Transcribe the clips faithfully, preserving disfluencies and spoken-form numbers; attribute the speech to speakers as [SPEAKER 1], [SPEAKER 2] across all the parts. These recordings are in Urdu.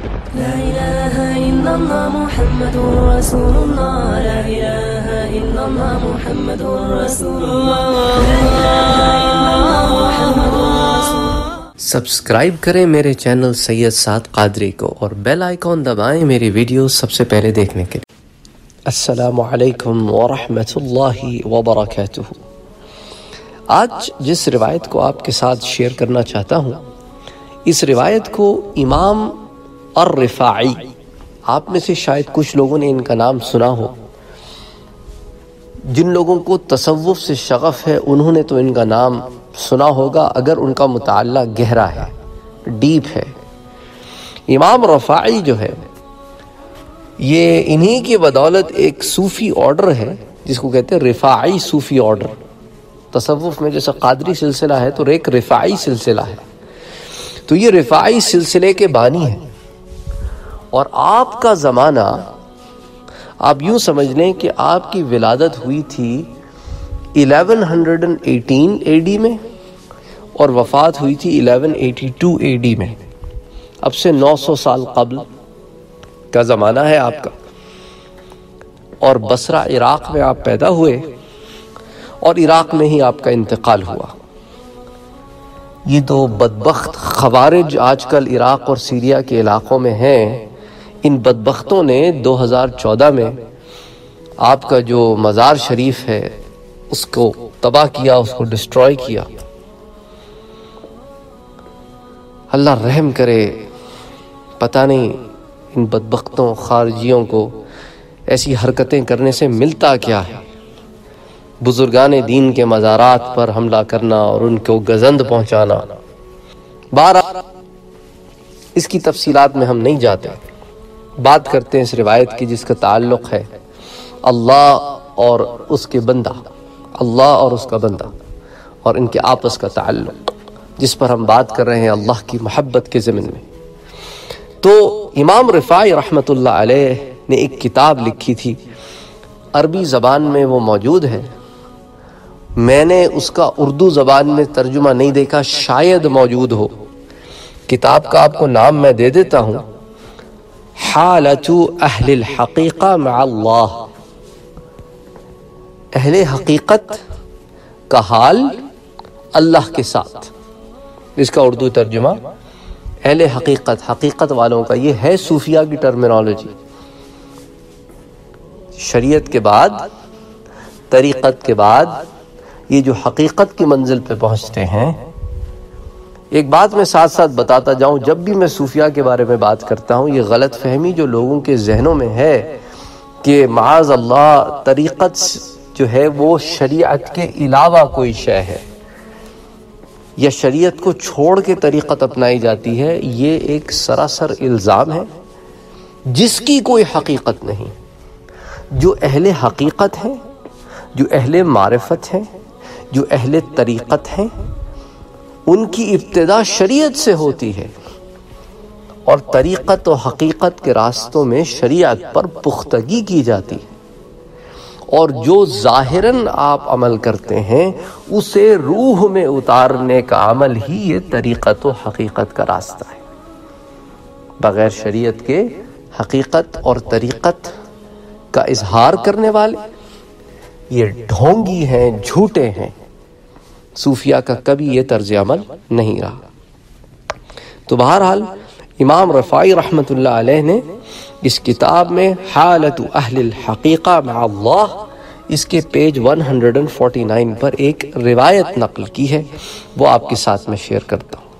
[SPEAKER 1] لا إله إلا الله محمد رسول الله لا إله إلا الله محمد رسول الله لا إله إلا الله محمد رسول الله.
[SPEAKER 2] سبسکرائب کریں میرے چینل سید سعد قادری کو اور بیل آئیکن دبائیں میری ویڈیو سب سے پہلے دیکھنے کے لیے. السلام علیکم ورحمۃ اللہ وبرکاتہ. آج جس روایت کو آپ کے ساتھ شیئر کرنا چاہتا ہوں، اس روایت کو امام الرفاعی، آپ میں سے شاید کچھ لوگوں نے ان کا نام سنا ہو. جن لوگوں کو تصوف سے شغف ہے انہوں نے تو ان کا نام سنا ہوگا اگر ان کا مطالعہ گہرا ہے، ڈیپ ہے. امام رفاعی جو ہے یہ انہی کی بدولت ایک صوفی آرڈر ہے جس کو کہتے ہیں رفاعی صوفی آرڈر. تصوف میں جیسا قادری سلسلہ ہے تو ایک رفاعی سلسلہ ہے، تو یہ رفاعی سلسلے کے بانی ہیں. اور آپ کا زمانہ آپ یوں سمجھ لیں کہ آپ کی ولادت ہوئی تھی eleven hundred and eighteen A D میں اور وفات ہوئی تھی eleven eighty two A D میں. اب سے نو سو سال قبل کا زمانہ ہے آپ کا. اور بصرہ عراق میں آپ پیدا ہوئے اور عراق میں ہی آپ کا انتقال ہوا. یہ تو بدبخت خوارج آج کل عراق اور سیریا کے علاقوں میں ہیں. ان بدبختوں نے دو ہزار چودہ میں آپ کا جو مزار شریف ہے اس کو تباہ کیا، اس کو ڈسٹروائے کیا. اللہ رحم کرے. پتہ نہیں ان بدبختوں خارجیوں کو ایسی حرکتیں کرنے سے ملتا کیا ہے. بزرگان دین کے مزارات پر حملہ کرنا اور ان کو گزند پہنچانا. بہرحال اس کی تفصیلات میں ہم نہیں جاتے، بات کرتے ہیں اس روایت کی جس کا تعلق ہے اللہ اور اس کے بندہ، اللہ اور اس کا بندہ اور ان کے آپس کا تعلق، جس پر ہم بات کر رہے ہیں اللہ کی محبت کے ضمن میں. تو امام رفاعی رحمۃ اللہ علیہ نے ایک کتاب لکھی تھی، عربی زبان میں وہ موجود ہے. میں نے اس کا اردو زبان میں ترجمہ نہیں دیکھا، شاید موجود ہو. کتاب کا آپ کو نام میں دے دیتا ہوں، حالت اہل الحقیقہ مع اللہ. اہل حقیقت کا حال اللہ کے ساتھ. اس کا اردو ترجمہ اہل حقیقت، حقیقت والوں کا. یہ ہے صوفیہ کی ٹرمینالوجی. شریعت کے بعد، طریقت کے بعد یہ جو حقیقت کی منزل پہ پہنچتے ہیں. ایک بات میں ساتھ ساتھ بتاتا جاؤں، جب بھی میں صوفیہ کے بارے میں بات کرتا ہوں، یہ غلط فہمی جو لوگوں کے ذہنوں میں ہے کہ معاذ اللہ طریقت جو ہے وہ شریعت کے علاوہ کوئی شے ہے یا شریعت کو چھوڑ کے طریقت اپنائی جاتی ہے، یہ ایک سراسر الزام ہے جس کی کوئی حقیقت نہیں. جو اہل حقیقت ہیں، جو اہل معرفت ہیں، جو اہل طریقت ہیں، ان کی ابتدا شریعت سے ہوتی ہے اور طریقت و حقیقت کے راستوں میں شریعت پر پختگی کی جاتی ہے. اور جو ظاہراً آپ عمل کرتے ہیں اسے روح میں اتارنے کا عمل ہی یہ طریقت و حقیقت کا راستہ ہے. بغیر شریعت کے حقیقت اور طریقت کا اظہار کرنے والے یہ ڈھونگی ہیں، جھوٹے ہیں. صوفیہ کا کبھی یہ طرز عمل نہیں رہا. تو بہرحال امام رفاعی رحمۃ اللہ علیہ نے اس کتاب میں حالت اہل الحقیقہ مع اللہ، اس کے پیج ایک سو انچاس پر ایک روایت نقل کی ہے، وہ آپ کے ساتھ میں شیئر کرتا ہوں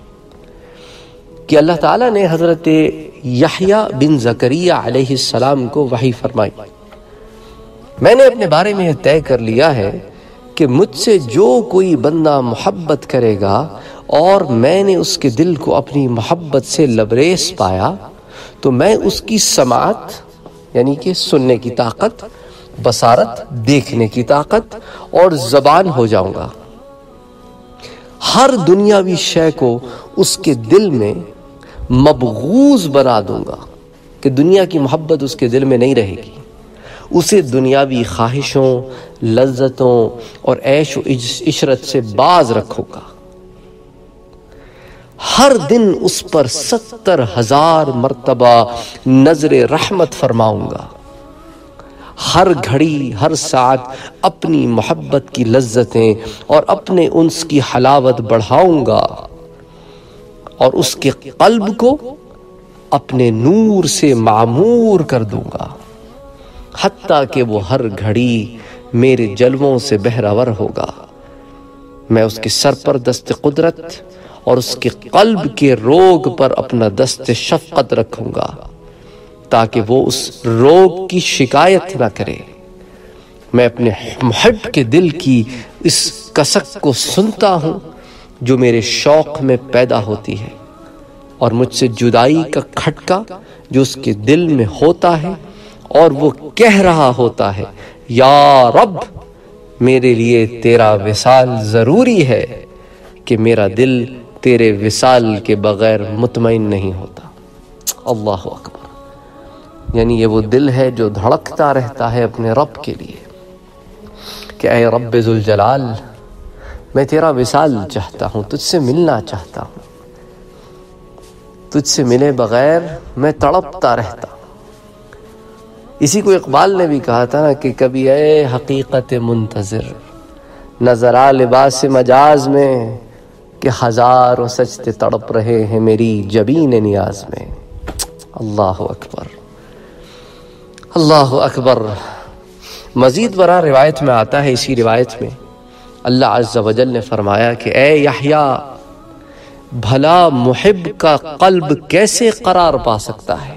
[SPEAKER 2] کہ اللہ تعالیٰ نے حضرت یحییٰ بن زکریا علیہ السلام کو وحی فرمائی. میں نے اپنے بارے میں یہ طے کر لیا ہے کہ مجھ سے جو کوئی بندہ محبت کرے گا اور میں نے اس کے دل کو اپنی محبت سے لبریز پایا تو میں اس کی سماعت یعنی کہ سننے کی طاقت، بصارت دیکھنے کی طاقت اور زبان ہو جاؤں گا. ہر دنیاوی شے کو اس کے دل میں مبغوض بنا دوں گا کہ دنیا کی محبت اس کے دل میں نہیں رہے گی. اسے دنیاوی خواہشوں، لذتوں اور عیش و عشرت سے باز رکھو گا. ہر دن اس پر ستر ہزار مرتبہ نظر رحمت فرماؤں گا، ہر گھڑی ہر ساعت اپنی محبت کی لذتیں اور اپنے انس کی حلاوت بڑھاؤں گا، اور اس کے قلب کو اپنے نور سے معمور کر دوں گا، حتیٰ کہ وہ ہر گھڑی میرے جلووں سے بہرور ہوگا۔ میں اس کے سر پر دست قدرت اور اس کے قلب کے روگ پر اپنا دست شفقت رکھوں گا، تاکہ وہ اس روگ کی شکایت نہ کرے۔ میں اپنے محب کے دل کی اس کسک کو سنتا ہوں جو میرے شوق میں پیدا ہوتی ہے، اور مجھ سے جدائی کا کھٹکا جو اس کے دل میں ہوتا ہے، اور وہ کہہ رہا ہوتا ہے یا رب، میرے لیے تیرا وصال ضروری ہے کہ میرا دل تیرے وصال کے بغیر مطمئن نہیں ہوتا۔ اللہ اکبر، یعنی یہ وہ دل ہے جو دھڑکتا رہتا ہے اپنے رب کے لیے کہ اے رب ذوالجلال، میں تیرا وصال چاہتا ہوں، تجھ سے ملنا چاہتا ہوں، تجھ سے ملے بغیر میں تڑپتا رہتا ہوں۔ اسی کو اقبال نے بھی کہا تھا نا کہ کبھی اے حقیقت منتظر نظر آ لباس مجاز میں، کہ ہزاروں سجدے تڑپ رہے ہیں میری جبین نیاز میں۔ اللہ اکبر، اللہ اکبر۔ مزید برآں روایت میں آتا ہے، اسی روایت میں اللہ عز و جل نے فرمایا کہ اے یحییٰ، بھلا محب کا قلب کیسے قرار پا سکتا ہے،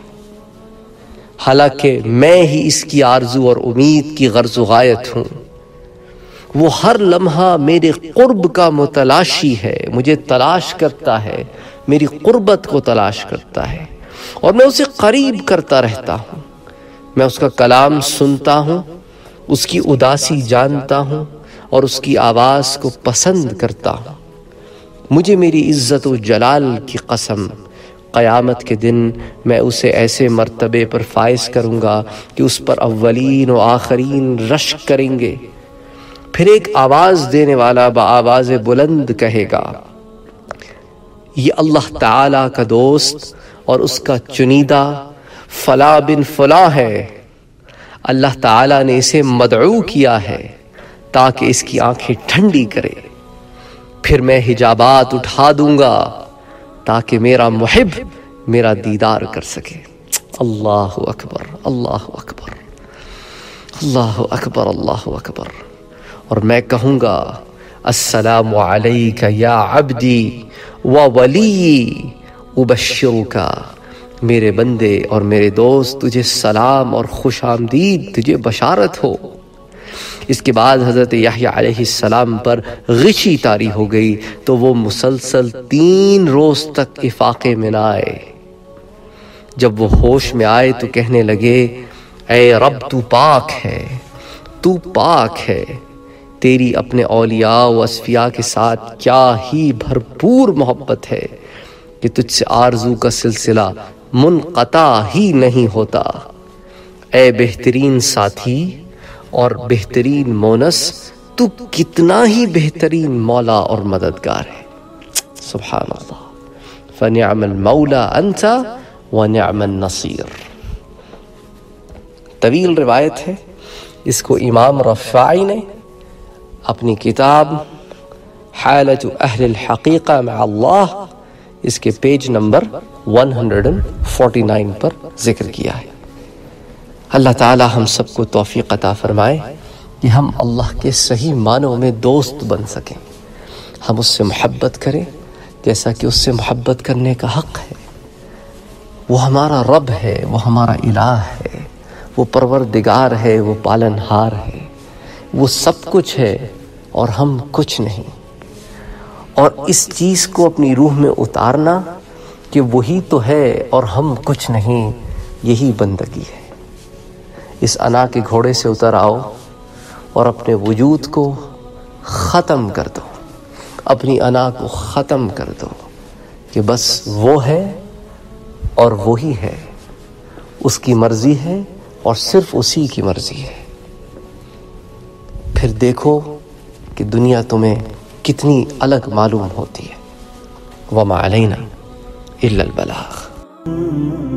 [SPEAKER 2] حالانکہ میں ہی اس کی آرزو اور امید کی غرض و غایت ہوں۔ وہ ہر لمحہ میرے قرب کا متلاشی ہے، مجھے تلاش کرتا ہے، میری قربت کو تلاش کرتا ہے، اور میں اسے قریب کرتا رہتا ہوں۔ میں اس کا کلام سنتا ہوں، اس کی اداسی جانتا ہوں، اور اس کی آواز کو پسند کرتا ہوں۔ مجھے میری عزت و جلال کی قسم، قیامت کے دن میں اسے ایسے مرتبے پر فائز کروں گا کہ اس پر اولین و آخرین رشک کریں گے۔ پھر ایک آواز دینے والا بآواز بلند کہے گا، یہ اللہ تعالیٰ کا دوست اور اس کا چنیدہ فلاں بن فلاں ہے، اللہ تعالیٰ نے اسے مدعو کیا ہے تاکہ اس کی آنکھیں ٹھنڈی کرے۔ پھر میں حجابات اٹھا دوں گا تاکہ میرا محب میرا دیدار کر سکے۔ اللہ اکبر، اللہ اکبر، اللہ اکبر، اللہ اکبر۔ اور میں کہوں گا السلام علیک یا عبدی و ولی، ابشرک، میرے بندے اور میرے دوست، تجھے سلام اور خوش آمدید، تجھے بشارت ہو۔ اس کے بعد حضرت یحییٰ علیہ السلام پر غشی طاری ہو گئی تو وہ مسلسل تین روز تک افاقے میں نہ آئے۔ جب وہ ہوش میں آئے تو کہنے لگے اے رب، تو پاک ہے، تو پاک ہے، تیری اپنے اولیاء و اصفیاء کے ساتھ کیا ہی بھرپور محبت ہے کہ تجھ سے آرزو کا سلسلہ منقطع ہی نہیں ہوتا۔ اے بہترین ساتھی اور بہترین مونس، تو کتنا ہی بہترین مولا اور مددگار ہے۔ سبحان اللہ، فنعم المولا انت ونعم النصیر۔ طویل روایت ہے، اس کو امام رفاعی نے اپنی کتاب حالت اہل الحقیقہ مع اللہ، اس کے پیج نمبر ایک سو انچاس پر ذکر کیا ہے۔ اللہ تعالی ہم سب کو توفیق عطا فرمائے کہ ہم اللہ کے صحیح معنوں میں دوست بن سکیں، ہم اس سے محبت کریں جیسا کہ اس سے محبت کرنے کا حق ہے۔ وہ ہمارا رب ہے، وہ ہمارا الہ ہے، وہ پروردگار ہے، وہ پالنہار ہے، وہ سب کچھ ہے اور ہم کچھ نہیں۔ اور اس چیز کو اپنی روح میں اتارنا کہ وہی تو ہے اور ہم کچھ نہیں، یہی بندگی ہے۔ اس انا کے گھوڑے سے اتر آؤ اور اپنے وجود کو ختم کر دو، اپنی انا کو ختم کر دو کہ بس وہ ہے اور وہی ہے، اس کی مرضی ہے اور صرف اسی کی مرضی ہے۔ پھر دیکھو کہ دنیا تمہیں کتنی الگ معلوم ہوتی ہے۔ وما علینا الا البلاغ.